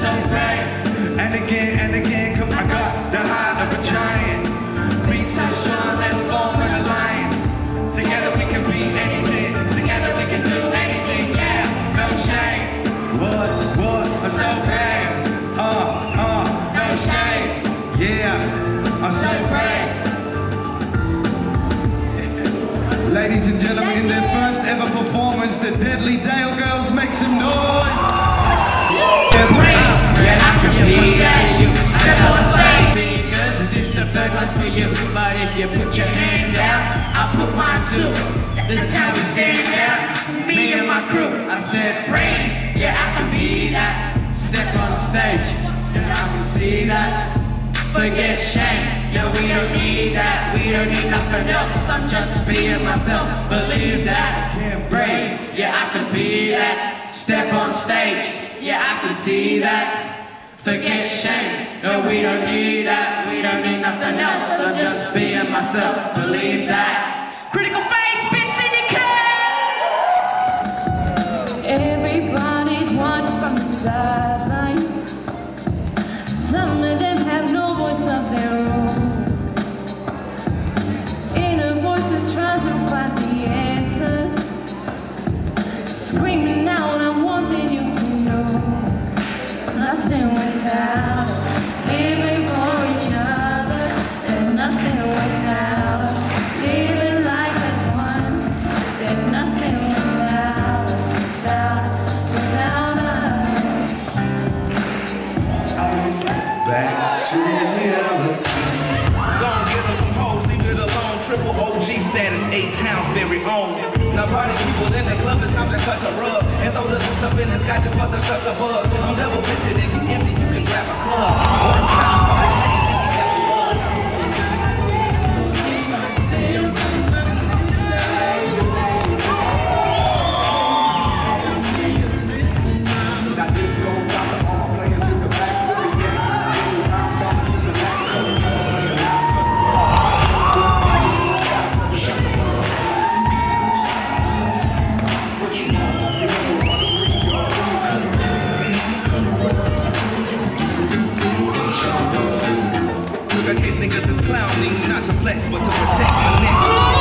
so brave. And again, come I got the heart of a giant. Beat so strong, let's form an alliance. Together we can be anything. Together we can do anything, yeah. No shame. What? I'm so brave. No shame. Yeah, I'm so brave. Ladies and gentlemen, in their first ever performance, the Deadly Dale Girls, make some noise. Yeah, I can be that. You step on stage because this the first one's for you. But if you put your hand out, I'll put mine too. This is how we stand out. Me and my crew. I said, brain. Yeah, I can be that. Step on stage. Yeah, I can see that. Forget shame. Yeah, we don't need that. We don't need nothing else. I'm just being myself. Believe that. Brave. Yeah, I can be that. Step on stage. Yeah, I can see that. Forget shame. No, we don't need that. We don't need nothing else. I'm just being myself. Believe that. Critical face, bitch, syndicate. Everybody's watching from the sidelines. Some of them have no voice of their own. Inner voices trying to find the answers. Screaming out, I wanted you to know. Nothing without us. Living for each other. There's nothing without us. Living life as one. There's nothing without us. Without us. Back to reality. Gonna get them some hoes, leave it alone. Triple OG status, 8 towns very own. Now party people in the club, it's time to cut a rug and throw the loose up in the sky just for the such a buzz. I'm double fisted and you empty, you can grab a club. One stop, I'm just playing, let me get the bug. Now this goes out to all my players in the back, so we get I'm promising the back. Look, in case niggas is clowning, not to flex, but to protect my neck.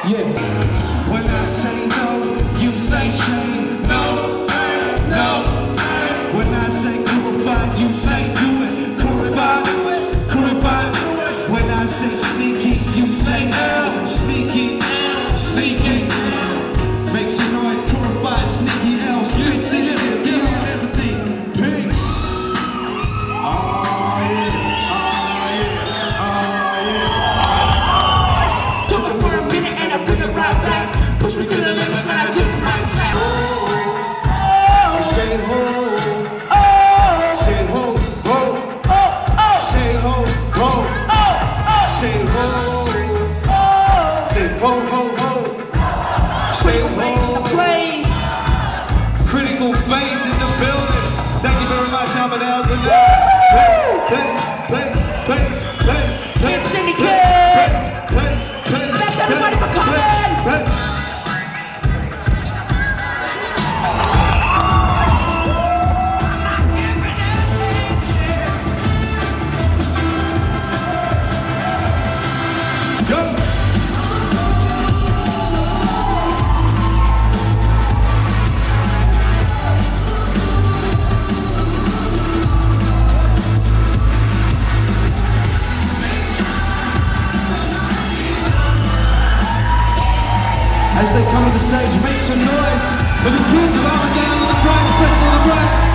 Yeah. When I say no, you say shame. No, no. When I say purify, you say do it. Purify, purify. When I say sneaky, you say L. Sneaky, sneaky. Make some noise, purify, sneaky L. Spits in it, beyond everything. Peace. Oh yeah, oh yeah, oh yeah. Took it for a minute and I bring it right back. Push me to the limit when I just might snap. Oh, say ho. oh, Say ho, ho. oh, Say ho, ho. Say ho. Say ho, ho, ho. Say ho. place. Critical phase in the building. Thank you very much, Amadel. Good night. It's Syndicate. Thanks everybody for coming. Go. As they come to the stage, make some noise for the kids of Aboriginal and the Pride Festival of the Break.